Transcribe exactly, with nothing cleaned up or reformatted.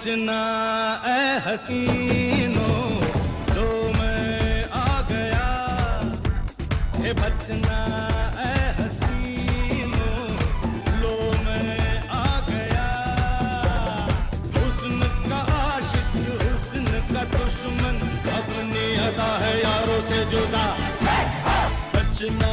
बचना ए हसीनों, लो मैं आ गया। हे बचना ए हसीनों, लो मैं आ गया। हुस्न का आशिक, हुस्न का दुश्मन, अपनी अदा है यारों से जुदा। बचना